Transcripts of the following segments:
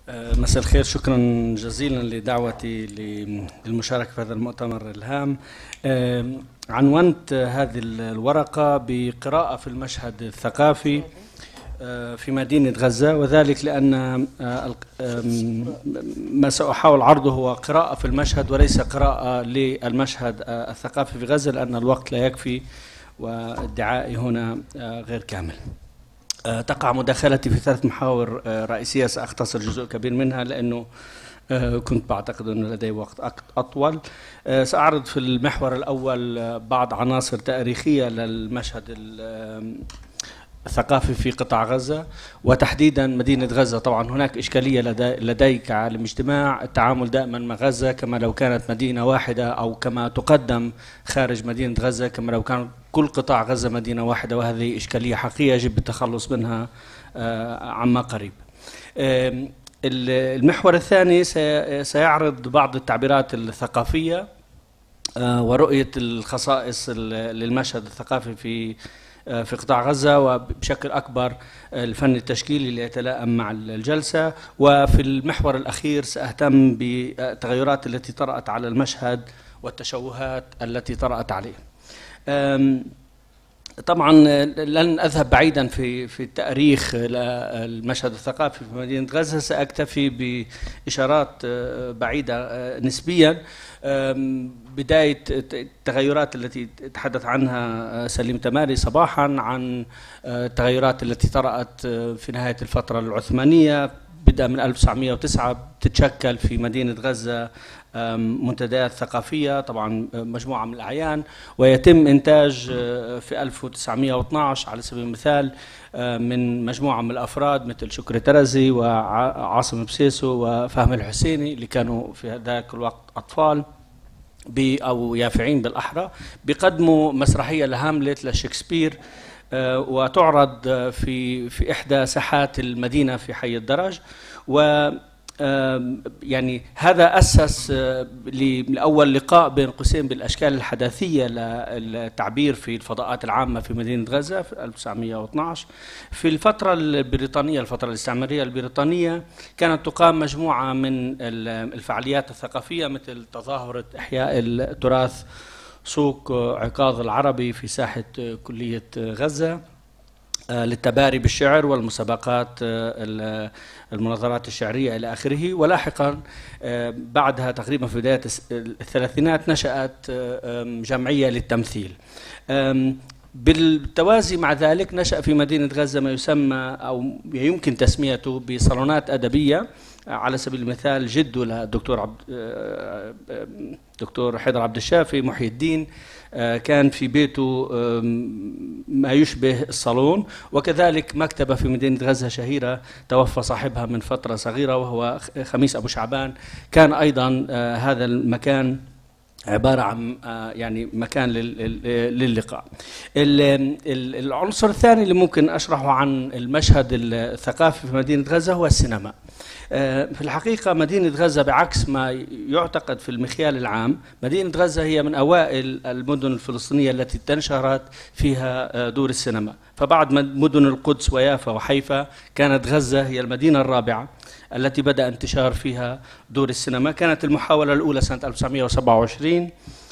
مساء الخير، شكرا جزيلا لدعوتي للمشاركة في هذا المؤتمر الهام. عنونت هذه الورقة بقراءة في المشهد الثقافي في مدينة غزة، وذلك لأن ما سأحاول عرضه هو قراءة في المشهد وليس قراءة للمشهد الثقافي في غزة، لأن الوقت لا يكفي وادعائي هنا غير كامل. تقع مداخلتي في 3 محاور رئيسية، سأختصر جزء كبير منها لأنه كنت بعتقد أنه لدي وقت أطول. سأعرض في المحور الأول بعض عناصر تاريخية للمشهد الثقافي في قطاع غزة وتحديدا مدينة غزة. طبعا هناك إشكالية لدي كعالم اجتماع التعامل دائما مع غزة كما لو كانت مدينة واحدة، أو كما تقدم خارج مدينة غزة كما لو كان كل قطاع غزة مدينة واحدة، وهذه إشكالية حقيقية يجب التخلص منها عما قريب. المحور الثاني سيعرض بعض التعبيرات الثقافية ورؤية الخصائص للمشهد الثقافي في قطاع غزة، وبشكل أكبر الفن التشكيلي اللي يتلائم مع الجلسة. وفي المحور الأخير سأهتم بالتغيرات التي طرأت على المشهد والتشوهات التي طرأت عليه. طبعا لن أذهب بعيدا في التاريخ المشهد الثقافي في مدينة غزة، سأكتفي بإشارات بعيدة نسبيا. بداية التغيرات التي تحدث عنها سليم تماري صباحا عن التغيرات التي طرأت في نهاية الفترة العثمانية، بدأ من 1909 تتشكل في مدينة غزة منتديات ثقافية، طبعا مجموعة من الأعيان، ويتم إنتاج في 1912 على سبيل المثال من مجموعة من الأفراد مثل شكري ترزي وعاصم بسيسو وفهم الحسيني اللي كانوا في ذاك الوقت أطفال أو يافعين بالأحرى، بيقدموا مسرحية لهاملت لشكسبير وتعرض في إحدى ساحات المدينة في حي الدرج. و يعني هذا أسس لأول لقاء بين قوسين بالأشكال الحداثية للتعبير في الفضاءات العامة في مدينة غزة في 1912. في الفترة البريطانية، الفترة الاستعمارية البريطانية، كانت تقام مجموعة من الفعاليات الثقافية مثل تظاهرة إحياء التراث سوق عكاظ العربي في ساحة كلية غزة للتباري بالشعر والمسابقات المناظرات الشعرية إلى آخره. ولاحقا بعدها تقريبا في بداية الثلاثينات نشأت جمعية للتمثيل. بالتوازي مع ذلك نشأ في مدينة غزة ما يسمى أو يمكن تسميته بصالونات أدبية. على سبيل المثال جده للدكتور دكتور حيدر عبد الشافي محي الدين كان في بيته ما يشبه الصالون، وكذلك مكتبة في مدينة غزة شهيرة توفى صاحبها من فترة صغيرة وهو خميس أبو شعبان، كان أيضا هذا المكان عبارة عن يعني مكان للقاء. العنصر الثاني اللي ممكن أشرحه عن المشهد الثقافي في مدينة غزة هو السينما. في الحقيقة مدينة غزة بعكس ما يعتقد في المخيال العام، مدينة غزة هي من أوائل المدن الفلسطينية التي تنشرت فيها دور السينما، فبعد مدن القدس ويافا وحيفا كانت غزة هي المدينة الرابعة التي بدأ انتشار فيها دور السينما. كانت المحاولة الأولى سنة 1927،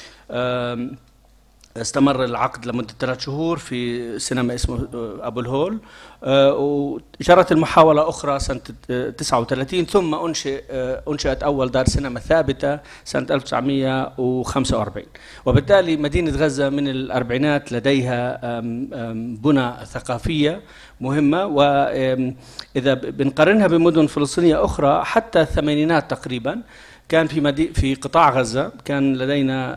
استمر العقد لمدة 3 شهور في سينما اسمه أبو الهول، وجرت المحاولة أخرى سنة 39، ثم أنشأت أول دار سينما ثابتة سنة 1945. وبالتالي مدينة غزة من الأربعينات لديها بنى ثقافية مهمة، وإذا بنقارنها بمدن فلسطينية أخرى حتى الثمانينات تقريبا كان في قطاع غزة كان لدينا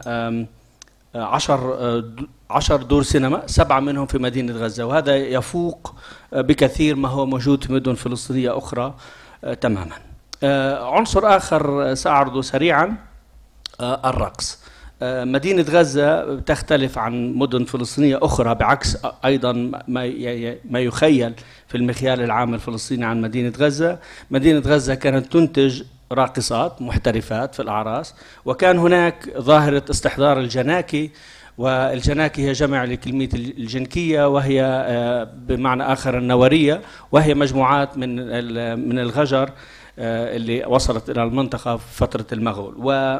10 دور سينما، 7 منهم في مدينة غزة، وهذا يفوق بكثير ما هو موجود في مدن فلسطينية أخرى تماما. عنصر آخر سأعرضه سريعا، الرقص. مدينة غزة تختلف عن مدن فلسطينية أخرى بعكس أيضا ما يخيل في المخيال العام الفلسطيني عن مدينة غزة. مدينة غزة كانت تنتج راقصات محترفات في الأعراس، وكان هناك ظاهرة استحضار الجناكي، والجناكي هي جمع لكلمة الجنكية وهي بمعنى آخر النورية، وهي مجموعات من الغجر اللي وصلت إلى المنطقة في فترة المغول.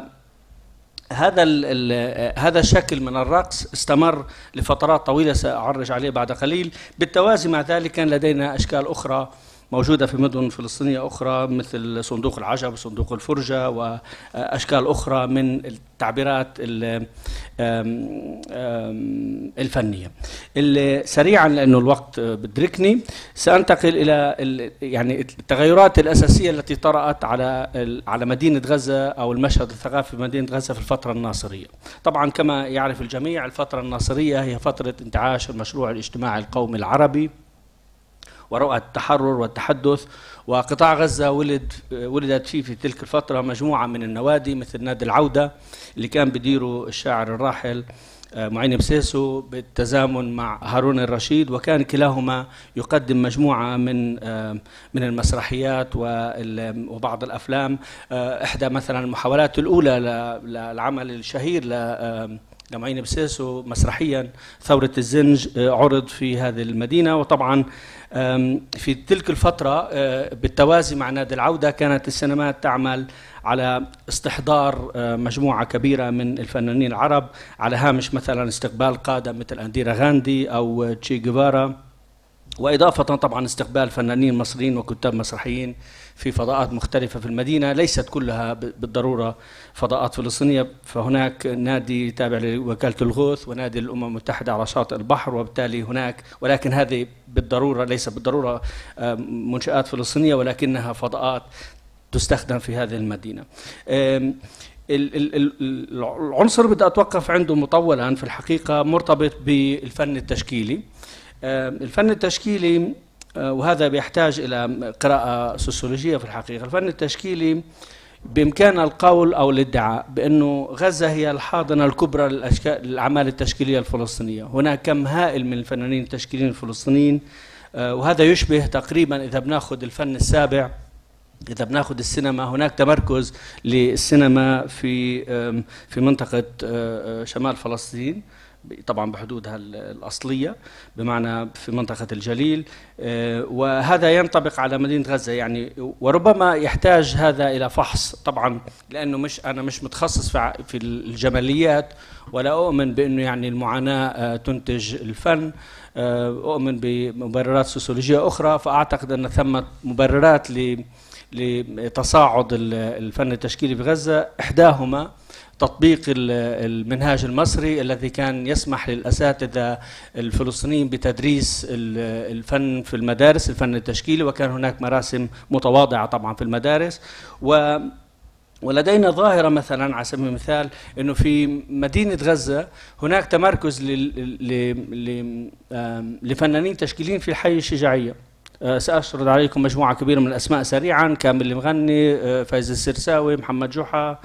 هذا الشكل من الرقص استمر لفترات طويلة سأعرج عليه بعد قليل. بالتوازي مع ذلك كان لدينا أشكال أخرى موجودة في مدن فلسطينية أخرى مثل صندوق العجب وصندوق الفرجة وأشكال أخرى من التعبيرات الفنية. سريعا لأنه الوقت بدركني سأنتقل إلى يعني التغيرات الأساسية التي طرأت على مدينة غزة أو المشهد الثقافي في مدينة غزة في الفترة الناصرية. طبعا كما يعرف الجميع الفترة الناصرية هي فترة انتعاش المشروع الاجتماعي القومي العربي ورؤى التحرر والتحدث، وقطاع غزة ولدت فيه في تلك الفترة مجموعة من النوادي مثل نادي العودة اللي كان بديره الشاعر الراحل معين بسيسو بالتزامن مع هارون الرشيد، وكان كلاهما يقدم مجموعة من المسرحيات وبعض الأفلام. إحدى مثلا المحاولات الأولى للعمل الشهير لمعين بسيسو مسرحيا ثورة الزنج عرض في هذه المدينة. وطبعا في تلك الفترة بالتوازي مع نادي العودة كانت السينمات تعمل على استحضار مجموعة كبيرة من الفنانين العرب على هامش مثلا استقبال قادة مثل أنديرا غاندي أو تشي جيفارا، وإضافة طبعا استقبال فنانين مصريين وكتاب مسرحيين في فضاءات مختلفة في المدينة، ليست كلها بالضرورة فضاءات فلسطينية. فهناك نادي تابع لوكالة الغوث ونادي الأمم المتحدة على شاطئ البحر، وبالتالي هناك، ولكن هذه بالضرورة ليس بالضرورة منشآت فلسطينية، ولكنها فضاءات تستخدم في هذه المدينة. العنصر بدي أتوقف عنده مطولا في الحقيقة مرتبط بالفن التشكيلي. الفن التشكيلي وهذا بيحتاج إلى قراءة سوسيولوجية في الحقيقة. الفن التشكيلي بإمكان القول أو الادعاء بأنه غزة هي الحاضنة الكبرى للأعمال التشكيلية الفلسطينية. هناك كم هائل من الفنانين التشكيليين الفلسطينيين، وهذا يشبه تقريبا إذا بناخذ الفن السابع، إذا بناخذ السينما، هناك تمركز للسينما في منطقة شمال فلسطين طبعا بحدودها الأصلية، بمعنى في منطقة الجليل، وهذا ينطبق على مدينة غزة يعني. وربما يحتاج هذا إلى فحص طبعا، لأنه أنا مش متخصص في الجماليات، ولا أؤمن بأنه يعني المعاناة تنتج الفن، أؤمن بمبررات سوسيولوجية أخرى. فأعتقد أن ثمة مبررات لتصاعد الفن التشكيلي في غزة، إحداهما تطبيق المنهاج المصري الذي كان يسمح للأساتذة الفلسطينيين بتدريس الفن في المدارس، الفن التشكيلي، وكان هناك مراسم متواضعة طبعا في المدارس. ولدينا ظاهرة مثلا على سبيل المثال أنه في مدينة غزة هناك تمركز لفنانين تشكيليين في الحي الشجاعية. سأشرد عليكم مجموعة كبيرة من الأسماء سريعا: كامل المغني، فايز السرساوي، محمد جحا،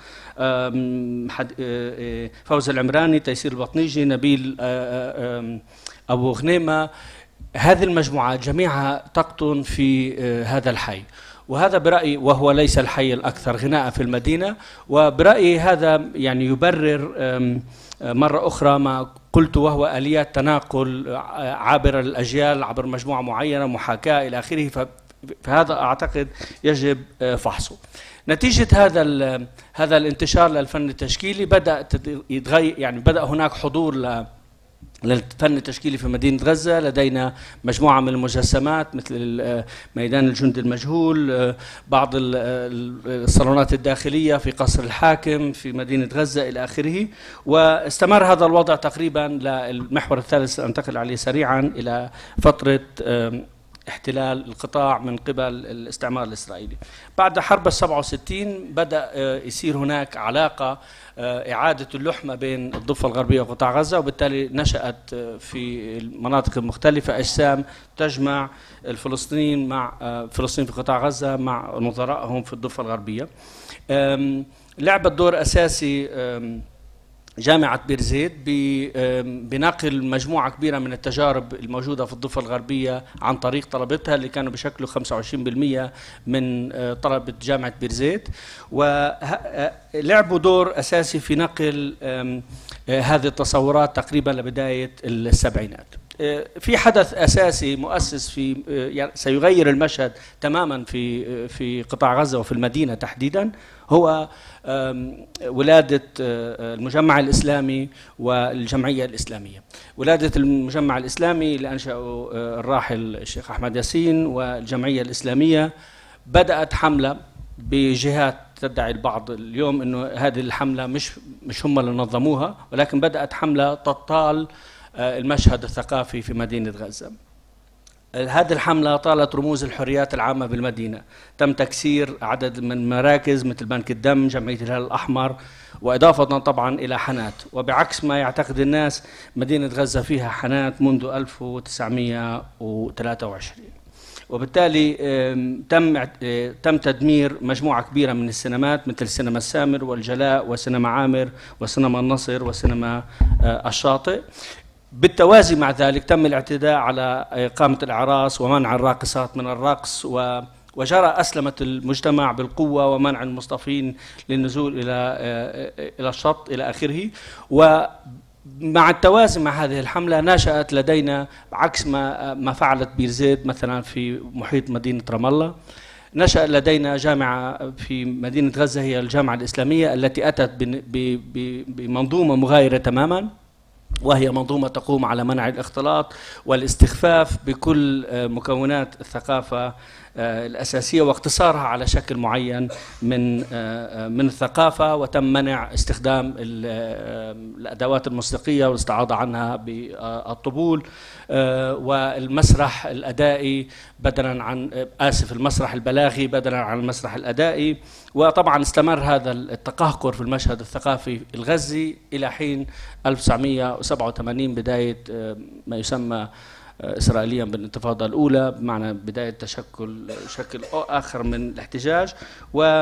فوز العمراني، تيسير البطنيجي، نبيل أبو غنيمة. هذه المجموعات جميعها تقطن في هذا الحي، وهذا برأيي وهو ليس الحي الأكثر غناء في المدينة. وبرأيي هذا يعني يبرر مرة أخرى ما قلت، وهو آليات تناقل عابرة للأجيال عبر مجموعة معينة، محاكاة إلى آخره. فهذا أعتقد يجب فحصه. نتيجة هذا الانتشار للفن التشكيلي بدأ يتغير، يعني بدأ هناك حضور للفن التشكيلي في مدينة غزة. لدينا مجموعة من المجسمات مثل ميدان الجند المجهول، بعض الصالونات الداخلية في قصر الحاكم في مدينة غزة إلى آخره. واستمر هذا الوضع تقريبا للمحور الثالث أنتقل عليه سريعا إلى فترة احتلال القطاع من قبل الاستعمار الإسرائيلي. بعد حرب 67 بدأ يصير هناك علاقة، إعادة اللحمة بين الضفة الغربية وقطاع غزة، وبالتالي نشأت في المناطق المختلفة أجسام تجمع الفلسطينيين مع فلسطين في قطاع غزة مع نظرائهم في الضفة الغربية. لعبت دور أساسي جامعة بيرزيت بنقل مجموعة كبيرة من التجارب الموجودة في الضفة الغربية عن طريق طلبتها اللي كانوا بشكلوا 25% من طلبة جامعة بيرزيت، ولعبوا دور أساسي في نقل هذه التصورات تقريبا لبداية السبعينات. في حدث أساسي مؤسس في يعني سيغير المشهد تماما في قطاع غزة وفي المدينة تحديدا، هو ولادة المجمع الإسلامي والجمعية الإسلامية. ولادة المجمع الإسلامي اللي أنشأه الراحل الشيخ أحمد ياسين والجمعية الإسلامية بدأت حملة بجهات تدعي البعض اليوم أنه هذه الحملة مش هم اللي نظموها، ولكن بدأت حملة تطال المشهد الثقافي في مدينة غزة. هذه الحملة طالت رموز الحريات العامة بالمدينة، تم تكسير عدد من مراكز مثل بنك الدم، جمعية الهلال الأحمر، وإضافة طبعا إلى حانات. وبعكس ما يعتقد الناس، مدينة غزة فيها حانات منذ 1923. وبالتالي تم تدمير مجموعة كبيرة من السينمات مثل سينما السامر والجلاء وسينما عامر وسينما النصر وسينما الشاطئ. بالتوازي مع ذلك تم الاعتداء على إقامة الأعراس ومنع الراقصات من الرقص، وجرى أسلمة المجتمع بالقوة ومنع المصطفين للنزول إلى الشط إلى آخره. ومع التوازي مع هذه الحملة نشأت لدينا عكس ما فعلت بير زيت مثلا في محيط مدينة رام الله، نشأ لدينا جامعة في مدينة غزة هي الجامعة الإسلامية التي أتت بمنظومة مغايرة تماما، وهي منظومة تقوم على منع الاختلاط والاستخفاف بكل مكونات الثقافة الأساسية واقتصارها على شكل معين من الثقافة، وتم منع استخدام الأدوات الموسيقية والاستعاضة عنها بالطبول، والمسرح الأدائي بدلا عن المسرح البلاغي بدلا عن المسرح الأدائي. وطبعا استمر هذا التقهقر في المشهد الثقافي الغزي إلى حين 1987 بداية ما يسمى إسرائيليا بالانتفاضة الأولى، بمعنى بداية شكل آخر من الاحتجاج. و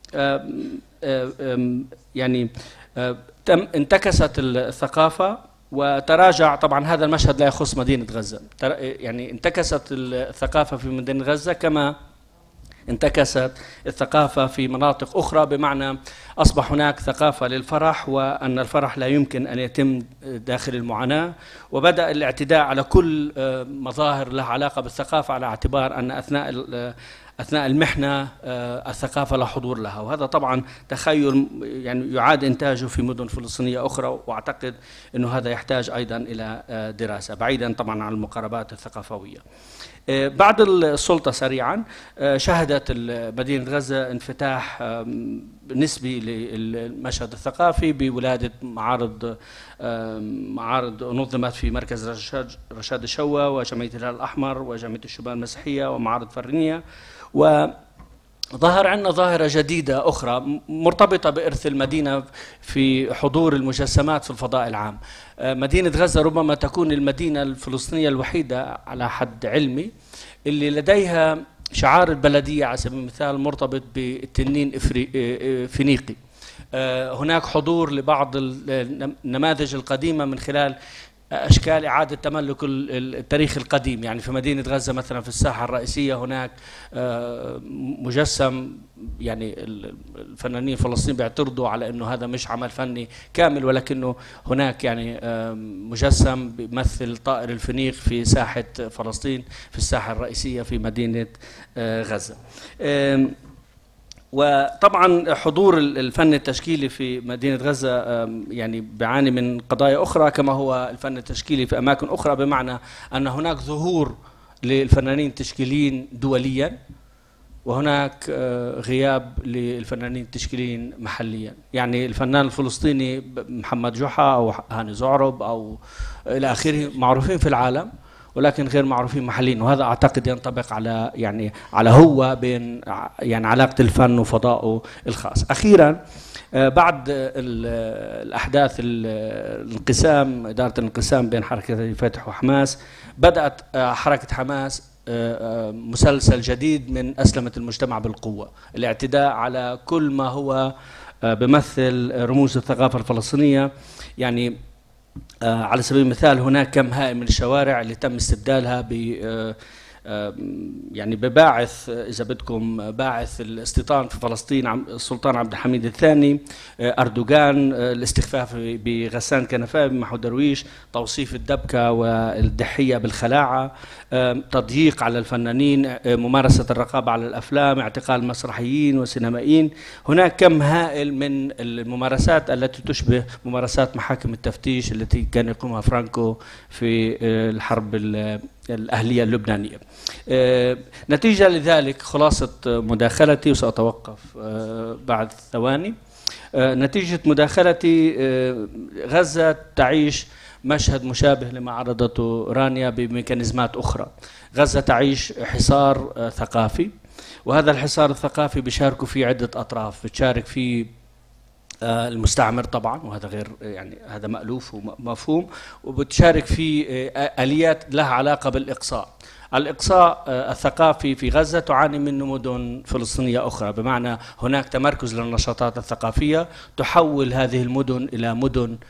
يعني انتكست الثقافة وتراجع. طبعا هذا المشهد لا يخص مدينة غزة، يعني انتكست الثقافة في مدينة غزة كما انتكست الثقافة في مناطق أخرى، بمعنى أصبح هناك ثقافة للفرح، وأن الفرح لا يمكن أن يتم داخل المعاناة. وبدأ الاعتداء على كل مظاهر لها علاقة بالثقافة، على اعتبار أن أثناء المحنة الثقافة لا حضور لها. وهذا طبعا تخيل يعني يعاد إنتاجه في مدن فلسطينية أخرى، وأعتقد أنه هذا يحتاج أيضا إلى دراسة بعيدا طبعا عن المقاربات الثقافوية. بعد السلطة سريعا شهدت مدينة غزة انفتاح نسبي للمشهد الثقافي بولادة معارض نظمت في مركز رشاد الشوا وجمعية الهلال الأحمر وجمعية الشبان المسيحية ومعارض فرنية. وظهر عندنا ظاهرة جديدة أخرى مرتبطة بإرث المدينة في حضور المجسمات في الفضاء العام. مدينة غزة ربما تكون المدينة الفلسطينية الوحيدة على حد علمي اللي لديها شعار البلدية على سبيل المثال مرتبط بالتنين فينيقي. هناك حضور لبعض النماذج القديمة من خلال أشكال إعادة تملك التاريخ القديم. يعني في مدينة غزة مثلا في الساحة الرئيسية هناك مجسم، يعني الفنانين الفلسطينيين بيعترضوا على أنه هذا مش عمل فني كامل، ولكنه هناك يعني مجسم بيمثل طائر الفينيق في ساحة فلسطين في الساحة الرئيسية في مدينة غزة. وطبعا حضور الفن التشكيلي في مدينة غزة يعني بيعاني من قضايا أخرى كما هو الفن التشكيلي في أماكن أخرى، بمعنى أن هناك ظهور للفنانين التشكيليين دوليا، وهناك غياب للفنانين التشكيليين محليا. يعني الفنان الفلسطيني محمد جحا أو هاني زعرب أو إلى آخره معروفين في العالم، ولكن غير معروفين محليا. وهذا اعتقد ينطبق على على هو بين يعني علاقه الفن وفضائه الخاص. اخيرا بعد الاحداث الانقسام، اداره الانقسام بين حركه الفتح وحماس، بدات حركه حماس مسلسل جديد من اسلمه المجتمع بالقوه، الاعتداء على كل ما هو بمثل رموز الثقافه الفلسطينيه. يعني على سبيل المثال هناك كم هائل من الشوارع اللي تم استبدالها يعني بباعث إذا بدكم باعث الاستيطان في فلسطين السلطان عبد الحميد الثاني، أردوغان، الاستخفاف بغسان كنفاه بمحمود درويش، توصيف الدبكة والدحية بالخلاعة، تضييق على الفنانين، ممارسة الرقابة على الأفلام، اعتقال مسرحيين وسينمائيين. هناك كم هائل من الممارسات التي تشبه ممارسات محاكم التفتيش التي كان يقومها فرانكو في الحرب الأهلية اللبنانية. نتيجة لذلك خلاصة مداخلتي، وسأتوقف بعد ثواني. نتيجة مداخلتي، غزة تعيش مشهد مشابه لما عرضته رانيا بميكانيزمات أخرى. غزة تعيش حصار ثقافي، وهذا الحصار الثقافي بيشاركوا فيه عدة أطراف. بتشارك فيه المستعمر طبعا، وهذا غير يعني هذا مألوف ومفهوم، وبتشارك في آليات لها علاقة بالإقصاء. الإقصاء الثقافي في غزة تعاني منه مدن فلسطينية أخرى، بمعنى هناك تمركز للنشاطات الثقافية تحول هذه المدن إلى مدن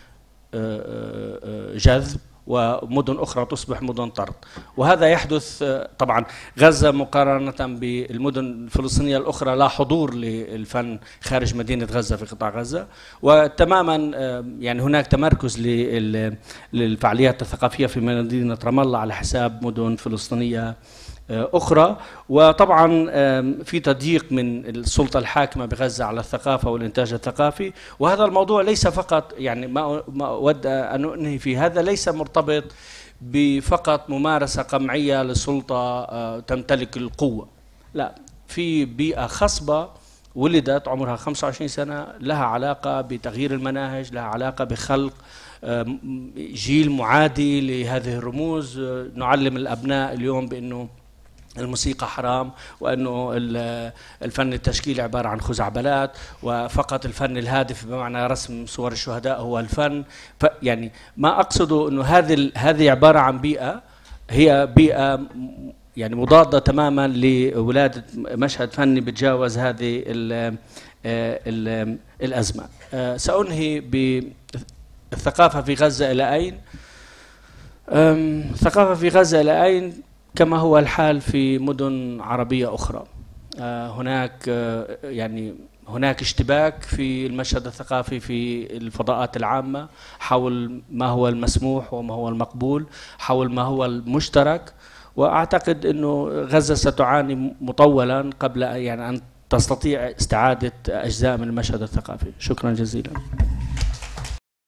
جذب، ومدن أخرى تصبح مدن طرد. وهذا يحدث طبعا. غزة مقارنة بالمدن الفلسطينية الأخرى لا حضور للفن خارج مدينة غزة في قطاع غزة، وتماما يعني هناك تمركز للفعاليات الثقافية في مدينة رام الله على حساب مدن فلسطينية أخرى. وطبعا في تضييق من السلطة الحاكمة بغزة على الثقافة والإنتاج الثقافي. وهذا الموضوع ليس فقط، يعني ما أود أن أنهي في هذا، ليس مرتبط بفقط ممارسة قمعية للسلطة تمتلك القوة، لا، في بيئة خصبة ولدت عمرها 25 سنة لها علاقة بتغيير المناهج، لها علاقة بخلق جيل معادي لهذه الرموز. نعلم الأبناء اليوم بأنه الموسيقى حرام، وأنه الفن التشكيلي عبارة عن خزعبلات، وفقط الفن الهادف بمعنى رسم صور الشهداء هو الفن. يعني ما أقصده أنه هذه عبارة عن بيئة، هي بيئة يعني مضادة تماما لولادة مشهد فني بتجاوز هذه الأزمة. سأنهي بالثقافة في غزة إلى أين؟ الثقافة في غزة إلى أين؟ كما هو الحال في مدن عربية أخرى. هناك اشتباك في المشهد الثقافي في الفضاءات العامة حول ما هو المسموح وما هو المقبول، حول ما هو المشترك. وأعتقد أنه غزة ستعاني مطولا قبل يعني أن تستطيع استعادة أجزاء من المشهد الثقافي. شكرا جزيلا.